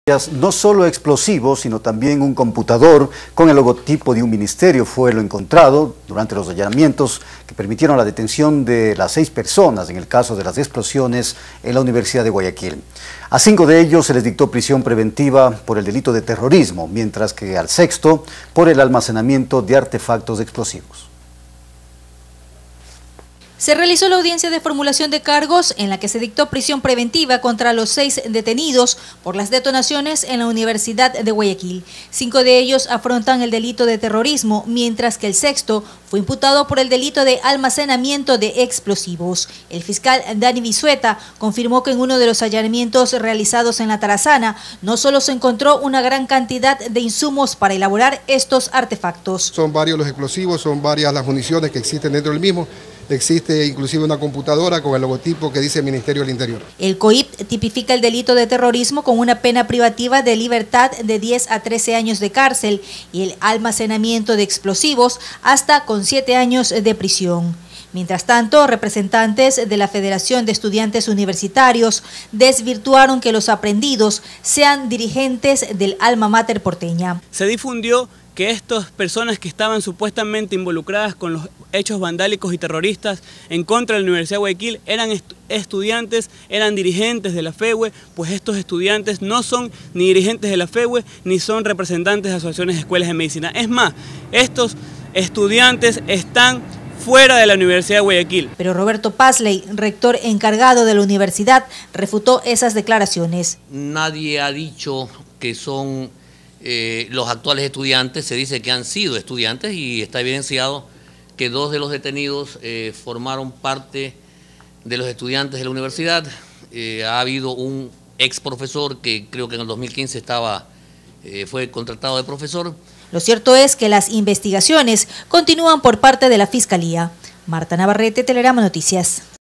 No solo explosivos, sino también un computador con el logotipo de un ministerio fue lo encontrado durante los allanamientos que permitieron la detención de las 6 personas en el caso de las explosiones en la Universidad de Guayaquil. A 5 de ellos se les dictó prisión preventiva por el delito de terrorismo, mientras que al 6º por el almacenamiento de artefactos explosivos. Se realizó la audiencia de formulación de cargos en la que se dictó prisión preventiva contra los 6 detenidos por las detonaciones en la Universidad de Guayaquil. 5 de ellos afrontan el delito de terrorismo, mientras que el 6º fue imputado por el delito de almacenamiento de explosivos. El fiscal Dani Bisueta confirmó que en uno de los allanamientos realizados en la Tarazana no solo se encontró una gran cantidad de insumos para elaborar estos artefactos. Son varios los explosivos, son varias las municiones que existen dentro del mismo. Existe inclusive una computadora con el logotipo que dice Ministerio del Interior. El COIP tipifica el delito de terrorismo con una pena privativa de libertad de 10 a 13 años de cárcel y el almacenamiento de explosivos hasta con 7 años de prisión. Mientras tanto, representantes de la Federación de Estudiantes Universitarios desvirtuaron que los aprehendidos sean dirigentes del alma mater porteña. Se difundió que estas personas que estaban supuestamente involucradas con los hechos vandálicos y terroristas en contra de la Universidad de Guayaquil eran estudiantes, eran dirigentes de la FEWE, pues estos estudiantes no son ni dirigentes de la FEWE ni son representantes de asociaciones de escuelas de medicina. Es más, estos estudiantes están fuera de la Universidad de Guayaquil. Pero Roberto Pazley, rector encargado de la universidad, refutó esas declaraciones. Nadie ha dicho que son los actuales estudiantes, se dice que han sido estudiantes y está evidenciado que 2 de los detenidos formaron parte de los estudiantes de la universidad. Ha habido un ex profesor que creo que en el 2015 fue contratado de profesor. Lo cierto es que las investigaciones continúan por parte de la Fiscalía. Marta Navarrete, Telerama Noticias.